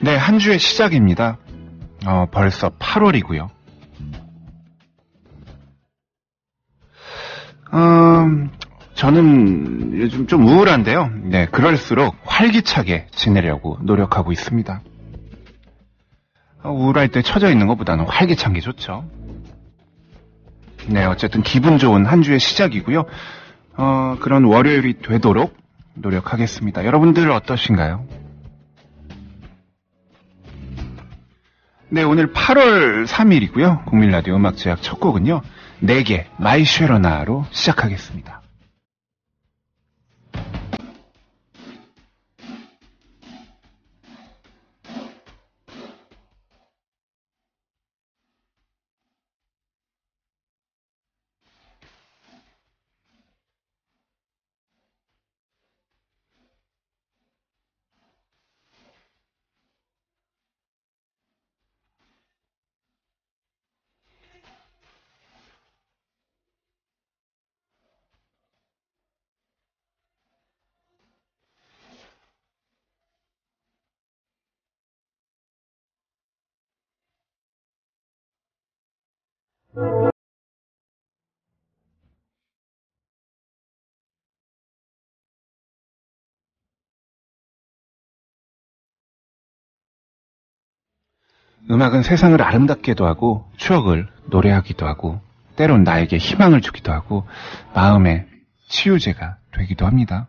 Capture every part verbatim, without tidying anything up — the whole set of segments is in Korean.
네, 한 주의 시작입니다. 어, 벌써 팔월이고요. 음, 저는 요즘 좀 우울한데요. 네, 그럴수록 활기차게 지내려고 노력하고 있습니다. 어, 우울할 때 처져 있는 것보다는 활기찬 게 좋죠. 네, 어쨌든 기분 좋은 한 주의 시작이고요. 어, 그런 월요일이 되도록 노력하겠습니다. 여러분들 어떠신가요? 네, 오늘 팔월 삼일이고요. 국민라디오 음악제약 첫 곡은요. 내게 마이 쉐러나로 시작하겠습니다. 음악은 세상을 아름답게도 하고 추억을 노래하기도 하고 때론 나에게 희망을 주기도 하고 마음의 치유제가 되기도 합니다.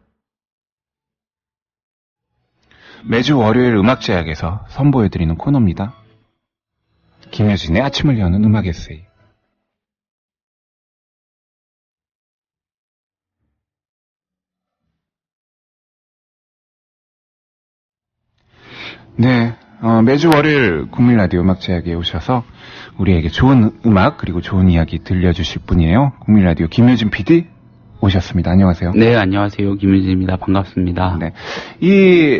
매주 월요일 음악제약에서 선보여드리는 코너입니다. 김효진의 아침을 여는 음악 에세이. 네, 어, 매주 월요일 국민라디오 음악제약에 오셔서 우리에게 좋은 음악 그리고 좋은 이야기 들려주실 분이에요. 국민라디오 김효진 피디 오셨습니다. 안녕하세요. 네, 안녕하세요. 김효진입니다. 반갑습니다. 네, 이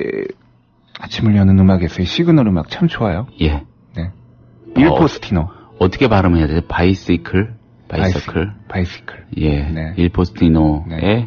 아침을 여는 음악 에세이 시그널 음악 참 좋아요. 예. 네, 일포스티노. 어, 어떻게 발음해야 되죠? 바이시클? 바이서클? 바이시클. 예. 네. 일포스티노의 네.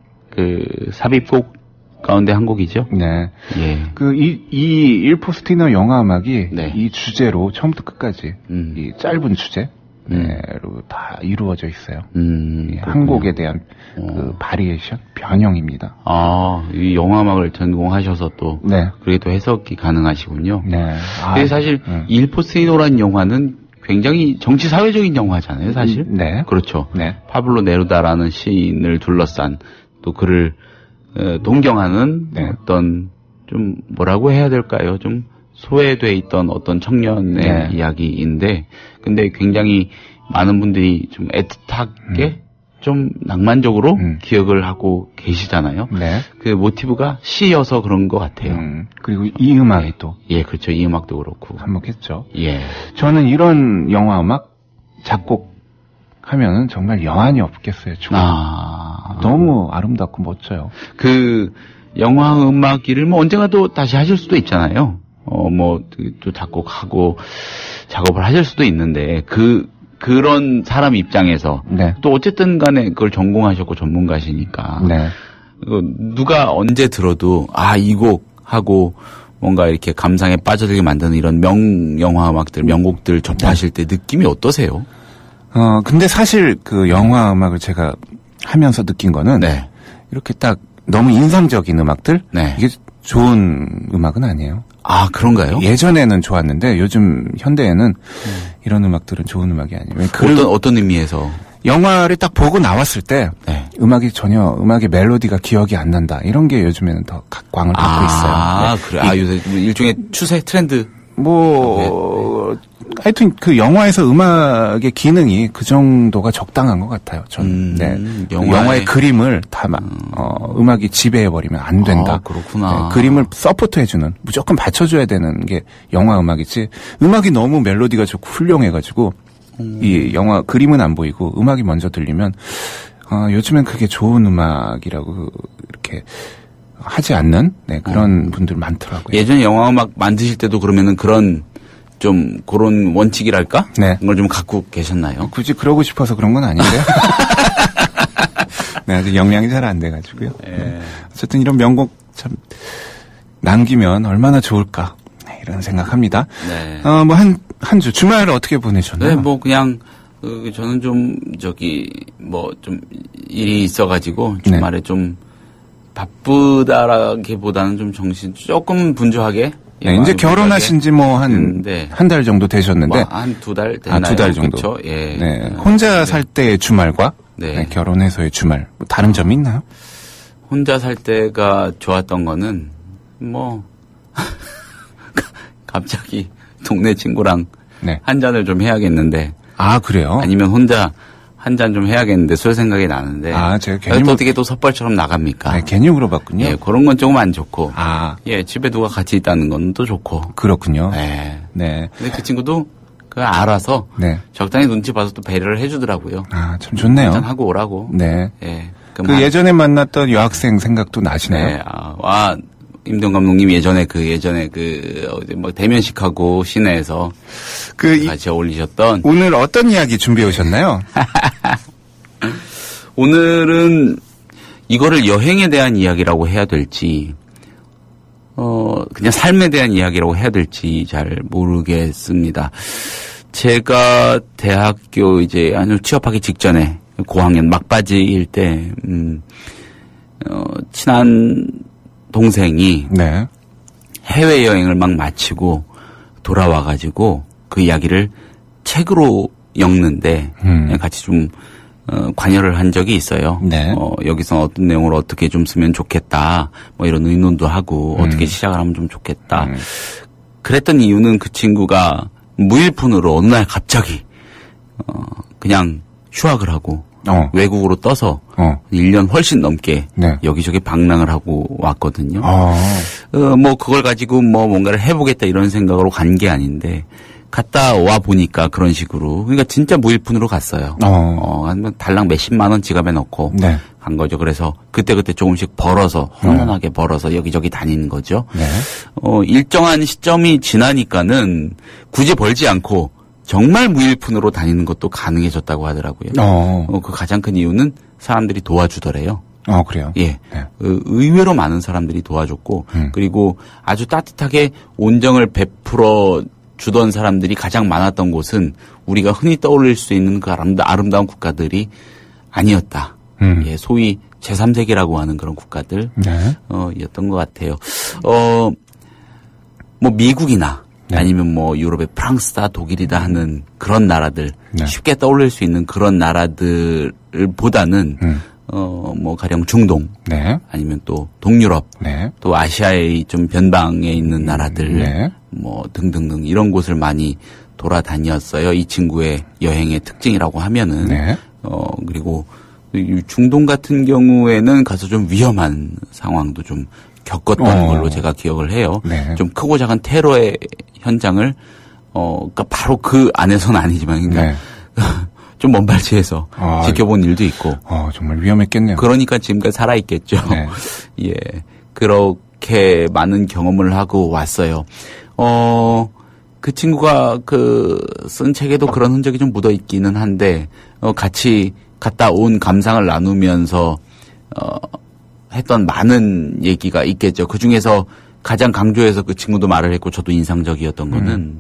그 삽입곡 가운데 한 곡이죠? 네. 예. 그, 이, 이 일포스티노 영화 음악이 네. 이 주제로 처음부터 끝까지 음. 이 짧은 주제로 음. 다 이루어져 있어요. 음. 이 한 곡에 대한 어. 그 바리에이션, 변형입니다. 아, 이 영화 음악을 전공하셔서 또 네. 그게 또 해석이 가능하시군요. 네. 아, 근데 사실 음. 일포스티노라는 영화는 굉장히 정치 사회적인 영화잖아요, 사실. 네. 그렇죠. 네. 파블로 네루다라는 시인을 둘러싼 또 그를 어, 동경하는 네. 어떤 좀 뭐라고 해야 될까요? 좀 소외돼 있던 어떤 청년의 네. 이야기인데, 근데 굉장히 많은 분들이 좀 애틋하게 음. 좀 낭만적으로 음. 기억을 하고 계시잖아요. 네. 그 모티브가 시여서 그런 것 같아요. 음, 그리고 이 음악이 또 예, 그렇죠. 이 음악도 그렇고. 한몫했죠. 예. 저는 이런 영화 음악 작곡 하면은 정말 여한이 없겠어요. 정말. 아. 너무 아름답고 멋져요. 그 영화 음악 일을 뭐 언젠가 또 다시 하실 수도 있잖아요. 어, 뭐 또 작곡하고 작업을 하실 수도 있는데 그 그런 사람 입장에서 네. 또 어쨌든 간에 그걸 전공하셨고 전문가시니까 네. 그 누가 언제 들어도 아, 이 곡 하고 뭔가 이렇게 감상에 빠져들게 만드는 이런 명 영화 음악들, 명곡들 접하실 때 느낌이 어떠세요? 어, 근데 사실 그 영화 음악을 제가 하면서 느낀 거는 네. 이렇게 딱 너무 인상적인 음악들 네. 이게 좋은 음악은 아니에요. 아, 그런가요? 예전에는 좋았는데 요즘 현대에는 음. 이런 음악들은 좋은 음악이 아니에요. 어떤 어떤 의미에서? 영화를 딱 보고 나왔을 때 네. 음악이 전혀 음악의 멜로디가 기억이 안 난다. 이런 게 요즘에는 더 각광을 받고 아, 있어요. 아, 네. 그래. 아, 요새 일종의 추세 트렌드. 뭐 네. 하여튼 그 영화에서 음악의 기능이 그 정도가 적당한 것 같아요. 저는. 음, 네. 영화의... 영화의 그림을 다 음. 어, 음악이 지배해 버리면 안 된다. 아, 그렇구나. 네, 그림을 서포트해 주는 무조건 받쳐줘야 되는 게 영화 음악이지. 음악이 너무 멜로디가 좋고 훌륭해가지고 음. 이 영화 그림은 안 보이고 음악이 먼저 들리면 어, 요즘엔 그게 좋은 음악이라고 이렇게 하지 않는 네, 그런 음. 분들 많더라고요. 예전에 영화 음악 만드실 때도 그러면은 그런 좀 그런 원칙이랄까? 네. 그걸 좀 갖고 계셨나요? 굳이 그러고 싶어서 그런 건 아닌데요. 네, 아직 역량이 잘 안 돼가지고요. 예. 네. 어쨌든 이런 명곡 참 남기면 얼마나 좋을까. 네, 이런 생각합니다. 네. 어, 뭐 한 한 주 주말을 어떻게 보내셨나요? 네, 뭐 그냥 그 저는 좀 저기 뭐 좀 일이 있어가지고 주말에 네. 좀 바쁘다라기보다는 좀 정신 조금 분주하게. 네, 이제 결혼하신 지 뭐 한 한 달 정도 되셨는데 뭐 한 두 달 됐나요? 아, 두 달 정도. 그렇죠. 예. 네, 혼자 살 때의 주말과 네. 네, 결혼해서의 주말 뭐 다른 점이 있나요? 혼자 살 때가 좋았던 거는 뭐 갑자기 동네 친구랑 네. 한 잔을 좀 해야겠는데. 아 그래요? 아니면 혼자 한 잔 좀 해야겠는데 술 생각이 나는데. 아 제가 괜히 또 어떻게 또 섭벌처럼 나갑니까? 네, 괜히 물어봤군요. 예, 그런 건 조금 안 좋고. 아 예, 집에 누가 같이 있다는 건 또 좋고. 그렇군요. 네. 네. 근데 그 친구도 그 알아서 네. 적당히 눈치 봐서 또 배려를 해주더라고요. 아 참 좋네요. 한 잔 하고 오라고. 네. 예. 그 예전에 만났던 여학생 생각도 나시나요? 네. 아, 와. 임동 감독님 예전에 그 예전에 그 어디 뭐 대면식하고 시내에서 그 같이 어울리셨던 오늘 어떤 이야기 준비해 오셨나요? 오늘은 이거를 여행에 대한 이야기라고 해야 될지 어 그냥 삶에 대한 이야기라고 해야 될지 잘 모르겠습니다. 제가 대학교 이제 아니 취업하기 직전에 고학년 막바지일 때 음, 어, 친한 동생이 네. 해외여행을 막 마치고 돌아와가지고 그 이야기를 책으로 엮는데 음. 같이 좀 어, 관여를 한 적이 있어요. 네. 어, 여기서 어떤 내용을 어떻게 좀 쓰면 좋겠다 뭐 이런 의논도 하고 음. 어떻게 시작을 하면 좀 좋겠다. 음. 그랬던 이유는 그 친구가 무일푼으로 어느 날 갑자기 어, 그냥 휴학을 하고 어. 외국으로 떠서 어. 일 년 훨씬 넘게 네. 여기저기 방랑을 하고 왔거든요. 어. 어, 뭐 그걸 가지고 뭐 뭔가를 해보겠다 이런 생각으로 간 게 아닌데 갔다 와 보니까 그런 식으로 그러니까 진짜 무일푼으로 갔어요. 어. 어, 한 달랑 몇십만 원 지갑에 넣고 네. 간 거죠. 그래서 그때그때 조금씩 벌어서 혼돈하게 어. 벌어서 여기저기 다니는 거죠. 네. 어, 일정한 시점이 지나니까는 굳이 벌지 않고 정말 무일푼으로 다니는 것도 가능해졌다고 하더라고요. 어. 어, 그 가장 큰 이유는 사람들이 도와주더래요. 어, 그래요? 예. 네. 그 의외로 많은 사람들이 도와줬고, 음. 그리고 아주 따뜻하게 온정을 베풀어 주던 사람들이 가장 많았던 곳은 우리가 흔히 떠올릴 수 있는 그 아름다, 아름다운 국가들이 아니었다. 음. 예, 소위 제삼 세계라고 하는 그런 국가들, 네. 어, 였던 것 같아요. 어, 뭐 미국이나 네. 아니면 뭐 유럽의 프랑스다 독일이다 하는 그런 나라들 네. 쉽게 떠올릴 수 있는 그런 나라들보다는 음. 어 뭐 가령 중동 네. 아니면 또 동유럽 네. 또 아시아의 좀 변방에 있는 나라들 네. 뭐 등등등 이런 곳을 많이 돌아다녔어요. 이 친구의 여행의 특징이라고 하면은 네. 어 그리고 중동 같은 경우에는 가서 좀 위험한 상황도 좀 겪었던 어. 걸로 제가 기억을 해요. 네. 좀 크고 작은 테러의 현장을 어 그러니까 바로 그 안에서는 아니지만 그러니까 네. 좀 먼 발치에서 아, 지켜본 일도 있고. 어, 정말 위험했겠네요. 그러니까 지금까지 살아 있겠죠. 네. 예. 그렇게 많은 경험을 하고 왔어요. 어, 그 친구가 그 쓴 책에도 그런 흔적이 좀 묻어 있기는 한데 어 같이 갔다 온 감상을 나누면서 어 했던 많은 얘기가 있겠죠. 그 중에서 가장 강조해서 그 친구도 말을 했고 저도 인상적이었던 거는 음.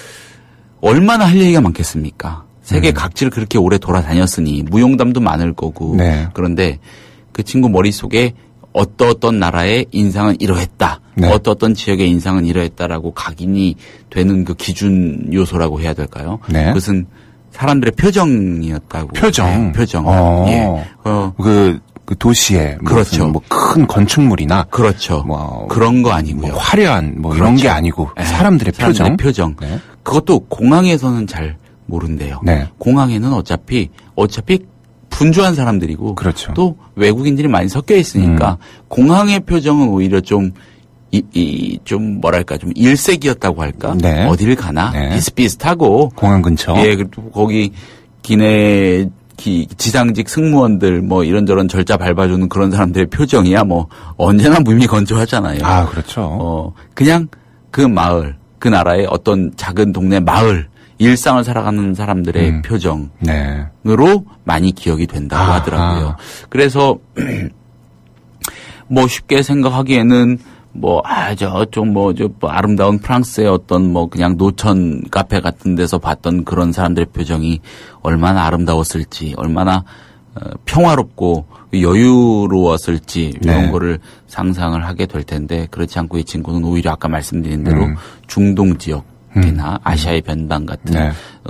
얼마나 할 얘기가 많겠습니까? 세계 음. 각지를 그렇게 오래 돌아다녔으니 무용담도 많을 거고 네. 그런데 그 친구 머릿속에 어떠어떤 나라의 인상은 이러했다. 네. 어떠어떤 지역의 인상은 이러했다라고 각인이 되는 그 기준 요소라고 해야 될까요? 네. 그것은 사람들의 표정이었다고. 표정. 네, 표정. 어. 예. 어. 그, 그 도시에 그렇죠. 뭐 큰 건축물이나 그렇죠. 뭐 그런 거 아니고요. 뭐 화려한 뭐 그렇죠. 이런 게 아니고 네. 사람들의 표정. 사람들의 표정. 네. 그것도 공항에서는 잘 모른대요. 네. 공항에는 어차피 어차피 분주한 사람들이고 그렇죠. 또 외국인들이 많이 섞여 있으니까 음. 공항의 표정은 오히려 좀 이, 이, 좀, 뭐랄까, 좀 일색이었다고 할까? 네. 어디를 가나? 네. 비슷비슷하고. 공항 근처. 예, 그리고 거기 기내, 기, 지상직 승무원들, 뭐, 이런저런 절자 밟아주는 그런 사람들의 표정이야, 뭐, 언제나 무미 건조하잖아요. 아, 그렇죠. 어, 그냥 그 마을, 그 나라의 어떤 작은 동네 마을, 일상을 살아가는 사람들의 음. 표정으로 네. 많이 기억이 된다고 아, 하더라고요. 아. 그래서, 뭐 쉽게 생각하기에는 뭐, 아, 저쪽 뭐, 저, 뭐 아름다운 프랑스의 어떤 뭐, 그냥 노천 카페 같은 데서 봤던 그런 사람들의 표정이 얼마나 아름다웠을지, 얼마나 어, 평화롭고 여유로웠을지, 이런 네. 거를 상상을 하게 될 텐데, 그렇지 않고 이 친구는 오히려 아까 말씀드린 대로 음. 중동 지역이나 음. 아시아의 변방 같은, 네.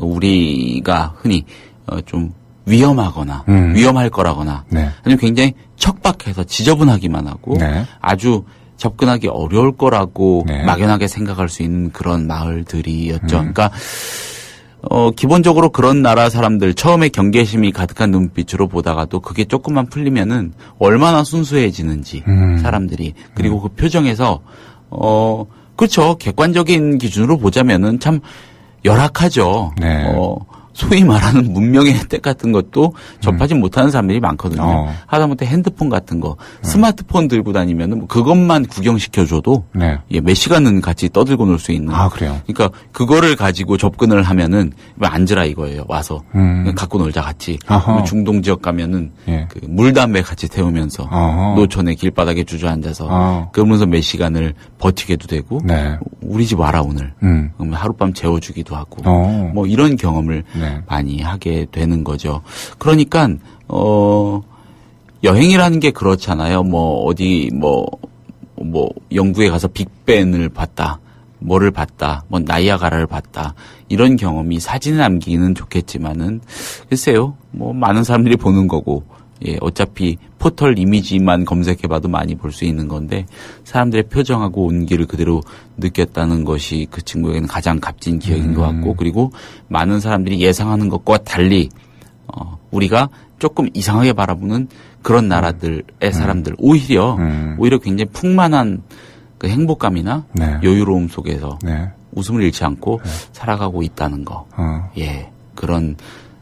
우리가 흔히 어, 좀 위험하거나, 음. 위험할 거라거나, 네. 아니면 굉장히 척박해서 지저분하기만 하고, 네. 아주 접근하기 어려울 거라고 네. 막연하게 생각할 수 있는 그런 마을들이었죠. 음. 그러니까 어 기본적으로 그런 나라 사람들 처음에 경계심이 가득한 눈빛으로 보다가도 그게 조금만 풀리면은 얼마나 순수해지는지 음. 사람들이 그리고 음. 그 표정에서 어 그렇죠. 객관적인 기준으로 보자면은 참 열악하죠. 네. 어 소위 말하는 문명의 혜택 같은 것도 접하지 음. 못하는 사람들이 많거든요. 어. 하다못해 핸드폰 같은 거, 네. 스마트폰 들고 다니면은 뭐 그것만 구경시켜줘도 네. 예, 몇 시간은 같이 떠들고 놀 수 있는. 아, 그래요? 그러니까 그거를 가지고 접근을 하면은 앉으라 이거예요. 와서 음. 갖고 놀자 같이. 중동 지역 가면은 예. 그 물담배 같이 태우면서 어허. 노천의 길바닥에 주저앉아서 어. 그러면서 몇 시간을 버티게도 되고 네. 우리 집 와라 오늘. 음. 그러면 하룻밤 재워주기도 하고 어. 뭐 이런 경험을 네. 많이 하게 되는 거죠. 그러니까 어 여행이라는 게 그렇잖아요. 뭐 어디 뭐뭐 뭐 영국에 가서 빅벤을 봤다. 뭐를 봤다. 뭐 나이아가라를 봤다. 이런 경험이 사진에 남기는 좋겠지만은 글쎄요. 뭐 많은 사람들이 보는 거고 예, 어차피 포털 이미지만 검색해봐도 많이 볼 수 있는 건데 사람들의 표정하고 온기를 그대로 느꼈다는 것이 그 친구에게는 가장 값진 기억인 음. 것 같고 그리고 많은 사람들이 예상하는 것과 달리 어, 우리가 조금 이상하게 바라보는 그런 나라들의 음. 사람들 오히려 음. 오히려 굉장히 풍만한 그 행복감이나 네. 여유로움 속에서 네. 웃음을 잃지 않고 네. 살아가고 있다는 거, 어. 예 그런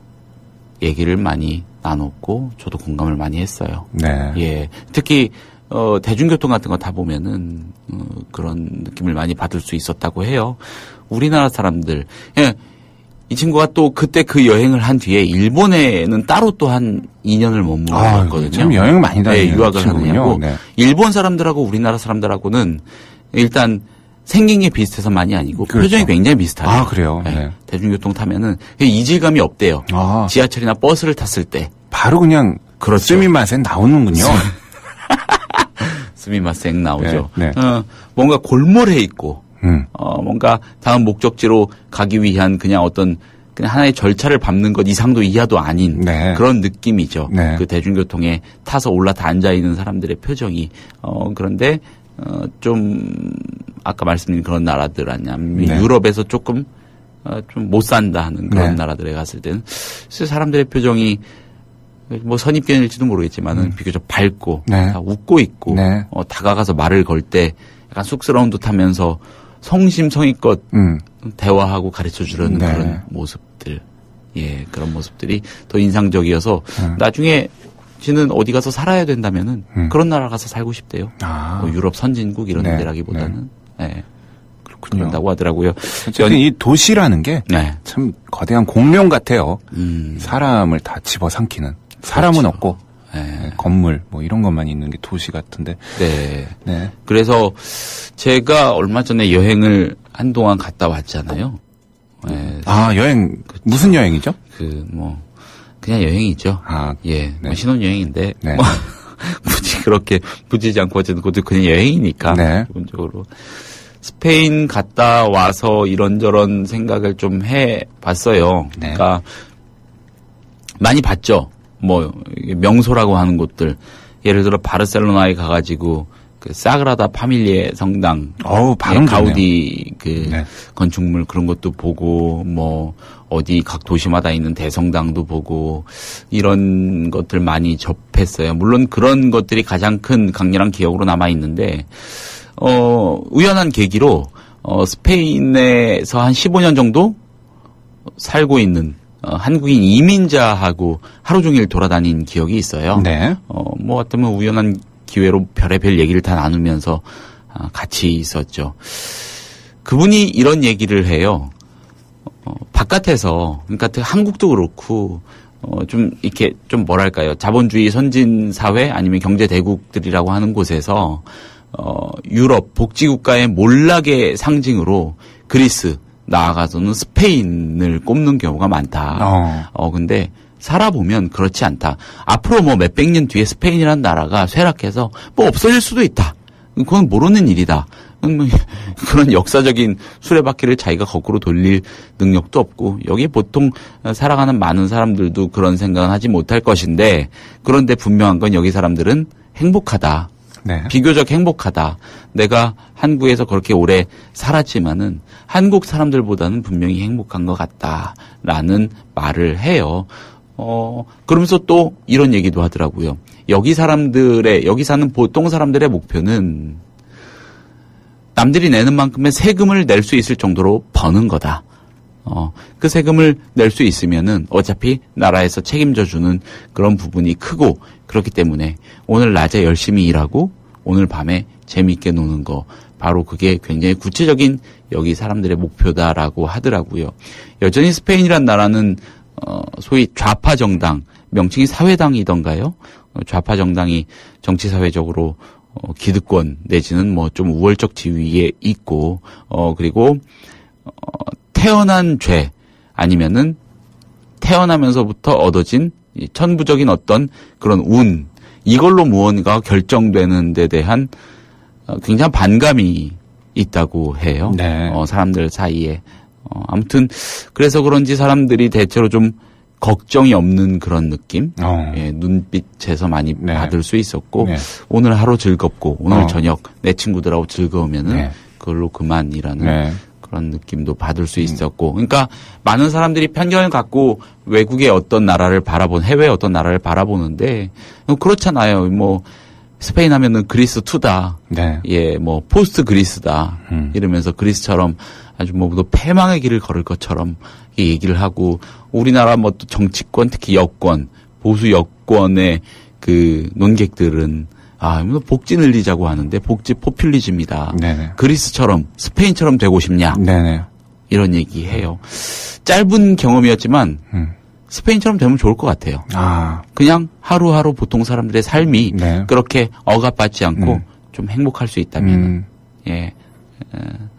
얘기를 많이 나눴고 저도 공감을 많이 했어요. 네. 예. 특히 어 대중교통 같은 거 타보면은 어, 그런 느낌을 많이 받을 수 있었다고 해요. 우리나라 사람들 예. 이 친구가 또 그때 그 여행을 한 뒤에 일본에는 따로 또 한 이 년을 머물렀거든요. 참 여행 많이 다니는 네, 유학을 하느냐고. 네. 일본 사람들하고 우리나라 사람들하고는 일단 생긴 게 비슷해서만이 아니고 그렇죠. 표정이 굉장히 비슷하죠. 아, 그래요? 네. 네. 대중교통 타면은 이질감이 없대요. 아. 지하철이나 버스를 탔을 때. 바로 그냥 그렇죠. 스미마셍 나오는군요. 스미마셍 나오죠. 네. 네. 어, 뭔가 골몰해 있고 음. 어, 뭔가 다음 목적지로 가기 위한 그냥 어떤 그냥 하나의 절차를 밟는 것 이상도 이하도 아닌 네. 그런 느낌이죠. 네. 그 대중교통에 타서 올라타 앉아있는 사람들의 표정이. 어, 그런데 어, 좀 아까 말씀드린 그런 나라들 아니면 네. 유럽에서 조금 어, 좀 못 산다 하는 그런 네. 나라들에 갔을 때는 사람들의 표정이 뭐 선입견일지도 모르겠지만은 음. 비교적 밝고 네. 다 웃고 있고 네. 어, 다가가서 말을 걸 때 약간 쑥스러운 듯하면서 성심성의껏 음. 대화하고 가르쳐 주려는 네. 그런 모습들, 예 그런 모습들이 더 인상적이어서 음. 나중에 지는 어디 가서 살아야 된다면은 음. 그런 나라 가서 살고 싶대요. 아. 뭐 유럽 선진국 이런 네. 데라기보다는. 네. 네. 그렇군요. 그런다고 하더라고요. 어쨌든 이 도시라는 게 참 네. 거대한 공룡 같아요. 음. 사람을 다 집어삼키는. 사람은 그렇죠. 없고 네. 건물 뭐 이런 것만 있는 게 도시 같은데. 네. 네. 그래서 제가 얼마 전에 여행을 한동안 갔다 왔잖아요. 네. 아 여행 그렇죠. 무슨 여행이죠? 그 뭐 그냥 여행이죠. 아 예. 네. 뭐 신혼여행인데 네. 뭐 굳이 그렇게 붙이지 않고 어쨌든 그것도 그냥 여행이니까 네. 기본적으로. 스페인 갔다 와서 이런저런 생각을 좀 해봤어요. 네. 그러니까 많이 봤죠. 뭐 명소라고 하는 곳들 예를 들어 바르셀로나에 가가지고 그 사그라다 파밀리에 성당, 어우, 발음 가우디 그 네. 건축물 그런 것도 보고 뭐 어디 각 도시마다 있는 대성당도 보고 이런 것들 많이 접했어요. 물론 그런 것들이 가장 큰 강렬한 기억으로 남아 있는데 어 우연한 계기로 어 스페인에서 한 십오 년 정도 살고 있는 어, 한국인 이민자하고 하루 종일 돌아다닌 기억이 있어요. 네. 어, 뭐 어쩌면 우연한 기회로 별의별 얘기를 다 나누면서 아, 같이 있었죠. 그분이 이런 얘기를 해요. 어, 바깥에서 그러니까 한국도 그렇고 어, 좀 이렇게 좀 뭐랄까요 자본주의 선진 사회 아니면 경제 대국들이라고 하는 곳에서 어, 유럽 복지국가의 몰락의 상징으로 그리스, 나아가서는 스페인을 꼽는 경우가 많다. 어. 어, 근데 살아보면 그렇지 않다. 앞으로 뭐 몇백 년 뒤에 스페인이라는 나라가 쇠락해서 뭐 없어질 수도 있다. 그건 모르는 일이다. 그런 역사적인 수레바퀴를 자기가 거꾸로 돌릴 능력도 없고, 여기 보통 살아가는 많은 사람들도 그런 생각은 하지 못할 것인데, 그런데 분명한 건 여기 사람들은 행복하다. 네. 비교적 행복하다. 내가 한국에서 그렇게 오래 살았지만은 한국 사람들보다는 분명히 행복한 것 같다라는 말을 해요. 어, 그러면서 또 이런 얘기도 하더라고요. 여기 사람들의, 여기 사는 보통 사람들의 목표는 남들이 내는 만큼의 세금을 낼 수 있을 정도로 버는 거다. 어, 그 세금을 낼 수 있으면은 어차피 나라에서 책임져 주는 그런 부분이 크고, 그렇기 때문에 오늘 낮에 열심히 일하고 오늘 밤에 재미있게 노는 거, 바로 그게 굉장히 구체적인 여기 사람들의 목표다라고 하더라고요. 여전히 스페인이란 나라는 어, 소위 좌파 정당, 명칭이 사회당이던가요? 어, 좌파 정당이 정치 사회적으로 어, 기득권 내지는 뭐 좀 우월적 지위에 있고, 어, 그리고 어, 태어난 죄 아니면은 태어나면서부터 얻어진 이 천부적인 어떤 그런 운, 이걸로 무언가 결정되는 데 대한 어, 굉장한 반감이 있다고 해요. 네. 어, 사람들 사이에. 어, 아무튼 그래서 그런지 사람들이 대체로 좀 걱정이 없는 그런 느낌, 어. 예, 눈빛에서 많이 네. 받을 수 있었고, 네. 오늘 하루 즐겁고 오늘 어. 저녁 내 친구들하고 즐거우면은 네. 그걸로 그만이라는 네. 그런 느낌도 받을 수 있었고, 그러니까 많은 사람들이 편견을 갖고 외국의 어떤 나라를 바라본, 해외의 어떤 나라를 바라보는데 그렇잖아요. 뭐 스페인 하면은 그리스 투다, 네. 예, 뭐 포스트 그리스다 음. 이러면서 그리스처럼 아주 뭐 패망의 길을 걸을 것처럼 얘기를 하고, 우리나라 뭐 또 정치권, 특히 여권, 보수 여권의 그 논객들은 아, 복지 늘리자고 하는데 복지 포퓰리즘이다. 네네. 그리스처럼 스페인처럼 되고 싶냐? 네네. 이런 얘기해요. 짧은 경험이었지만 음. 스페인처럼 되면 좋을 것 같아요. 아. 그냥 하루하루 보통 사람들의 삶이 네. 그렇게 억압받지 않고 음. 좀 행복할 수 있다면, 음. 예, 어,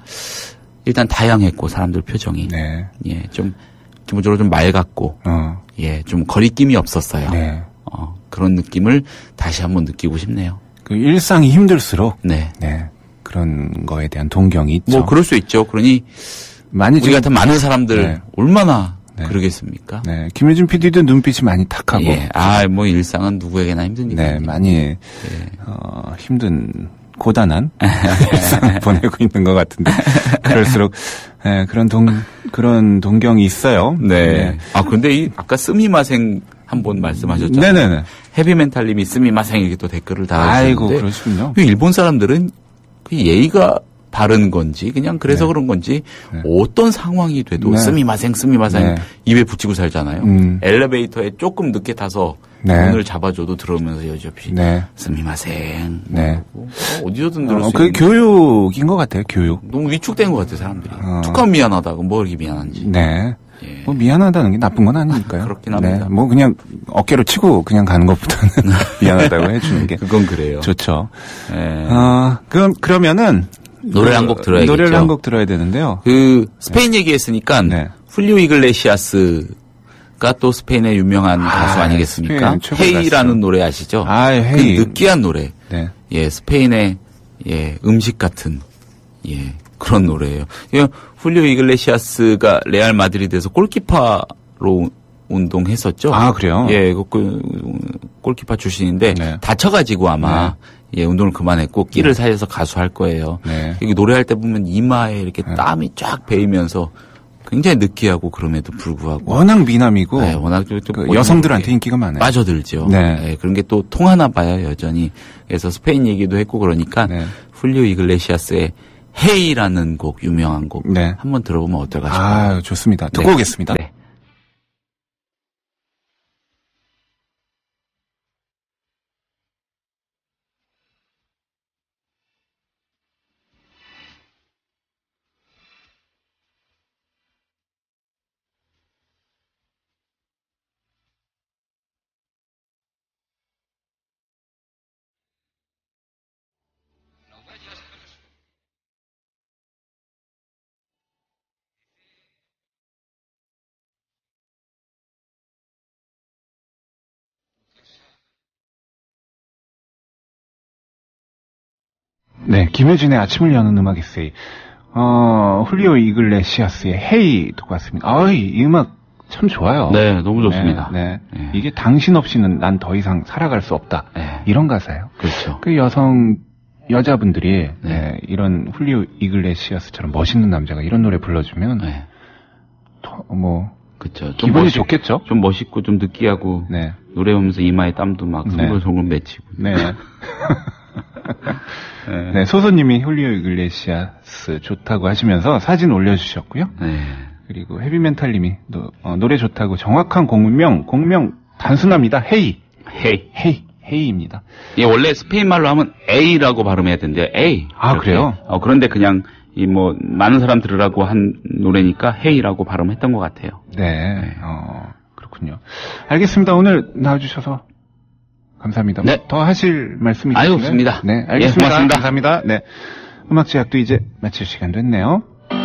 일단 다양했고 사람들 표정이, 네. 예, 좀 기본적으로 좀 맑았고, 어. 예, 좀 거리낌이 없었어요. 네. 어, 그런 느낌을 다시 한번 느끼고 싶네요. 그 일상이 힘들수록 네. 네. 그런 거에 대한 동경이 있죠. 뭐 그럴 수 있죠. 그러니 많이 우리 좀- 같은 많은 사람들 네. 얼마나 네. 그러겠습니까? 네. 김효준 피디도 눈빛이 많이 탁하고 예, 아, 뭐 일상은 누구에게나 힘드니까. 네, 많이 어, 힘든 고단한 일상을 보내고 있는 것 같은데 그럴수록 네, 그런 동 그런 동경이 있어요. 네. 아, 근데 이 아까 스미마생 한 번 말씀하셨잖아요. 네네네. 헤비멘탈님이 스미마생 이렇게 또 댓글을 달아주셨는데, 아이고 그러시군요. 그 일본 사람들은 그 예의가 바른 건지 그냥 그래서 네. 그런 건지 네. 어떤 상황이 돼도 네. 스미마생 스미마생 네. 입에 붙이고 살잖아요. 음. 엘리베이터에 조금 늦게 타서 네. 문을 잡아줘도 들어오면서 여지없이 네. 스미마생 네. 뭐 하고, 어, 어디서든 들을 어, 수 그 있는. 교육인 것 같아요. 교육. 너무 위축된 것 같아요 사람들이. 어. 툭하면 미안하다고 뭐 이렇게 미안한지. 네. 예. 뭐 미안하다는 게 나쁜 건 아니니까요. 그렇긴 합니다. 네. 뭐 그냥 어깨로 치고 그냥 가는 것보다는 미안하다고 해주는 게 그건 그래요. 좋죠. 예. 어, 그럼 그러면은 노래를 한 곡 들어야겠죠. 노래를 한 곡 들어야 되는데요. 그 스페인 얘기했으니까 네. 훌리오 이글레시아스가 또 스페인의 유명한 아, 가수 아니겠습니까? 스페인 최고의 헤이라는 가수죠. 노래 아시죠? 아, 헤이. 그 느끼한 노래. 네. 예, 스페인의 예, 음식 같은 예, 그런 노래예요. 예, 훌리오 이글레시아스가 레알 마드리드에서 골키퍼로 운동했었죠. 아, 그래요? 예, 그, 그 골키퍼 출신인데 네. 다쳐가지고 아마 예, 운동을 그만했고 끼를 네. 살려서 가수할 거예요. 네. 이게 노래할 때 보면 이마에 이렇게 땀이 쫙 배이면서 굉장히 느끼하고 그럼에도 불구하고 워낙 미남이고 네, 워낙 좀, 좀 그 뭐 여성들한테 이렇게 인기가 많아요. 빠져들죠. 네. 네, 그런 게 또 통하나 봐요, 여전히. 그래서 스페인 얘기도 했고 그러니까 네. 훌리오 이글레시아스의 헤이라는 곡, 유명한 곡 네. 한번 들어보면 어떨까 싶어요. 아, 좋습니다. 듣고 네. 오겠습니다. 네. 네, 김효진의 아침을 여는 음악 에세이. 어, 훌리오 이글레시아스의 헤이 듣고 왔습니다. 아이, 이 음악 참 좋아요. 네, 너무 좋습니다. 네, 네. 네. 이게 당신 없이는 난 더 이상 살아갈 수 없다. 네. 이런 가사예요. 그렇죠. 그 여성, 여자분들이, 네. 네, 이런 훌리오 이글레시아스처럼 멋있는 남자가 이런 노래 불러주면, 네. 더, 뭐, 그렇죠. 좀 기분이 멋있, 좋겠죠? 좀 멋있고 좀 느끼하고 네. 노래 보면서 이마에 땀도 막 네. 송글송글 맺히고. 네. 네. 네, 소소님이 훌리오 이글레시아스 좋다고 하시면서 사진 올려주셨고요. 네. 그리고 헤비멘탈님이 노, 어, 노래 좋다고 정확한 공명, 공명 단순합니다. 헤이. 헤이. 헤이. 헤이입니다. 예, 원래 스페인 말로 하면 A라고 발음해야 된대요. A. 아, 이렇게. 그래요? 어, 그런데 그냥 이 뭐 많은 사람 들으라고 한 노래니까 헤이라고 발음했던 것 같아요. 네. 네. 어, 그렇군요. 알겠습니다. 오늘 나와주셔서 감사합니다. 네. 뭐 더 하실 말씀이 아유, 있으신가요? 없습니다. 네, 예, 알겠습니다. 고맙습니다. 감사합니다. 네. 음악 제약도 이제 마칠 시간 됐네요.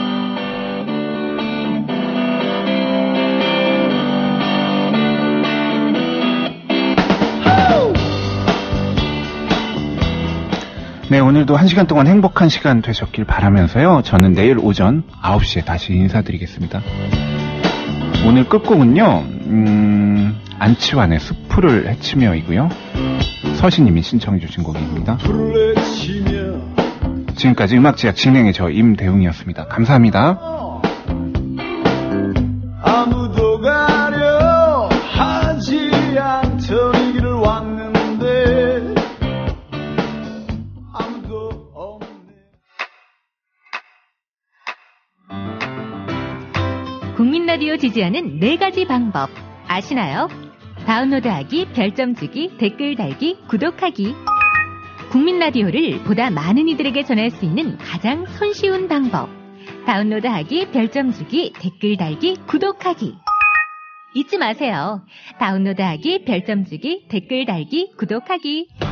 네, 오늘도 한 시간 동안 행복한 시간 되셨길 바라면서요. 저는 내일 오전 아홉 시에 다시 인사드리겠습니다. 오늘 끝곡은요, 음, 안치환의 숲을 헤치며이고요. 서시님이 신청해 주신 곡입니다. 지금까지 음악제약 진행의 저 임대웅이었습니다. 감사합니다. 아무도 가려 하지 않던 이 길을 왔는데 아무도 없네. 국민 라디오 지지하는 네 가지 방법 아시나요? 다운로드하기, 별점 주기, 댓글 달기, 구독하기. 국민 라디오를 보다 많은 이들에게 전할 수 있는 가장 손쉬운 방법. 다운로드하기, 별점 주기, 댓글 달기, 구독하기. 잊지 마세요. 다운로드하기, 별점 주기, 댓글 달기, 구독하기.